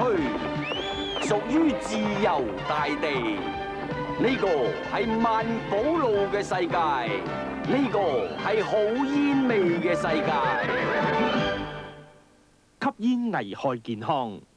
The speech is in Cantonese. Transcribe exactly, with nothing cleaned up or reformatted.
區，屬於自由大地。呢個係萬寶路嘅世界，呢個係好煙味嘅世界。 吸煙危害健康。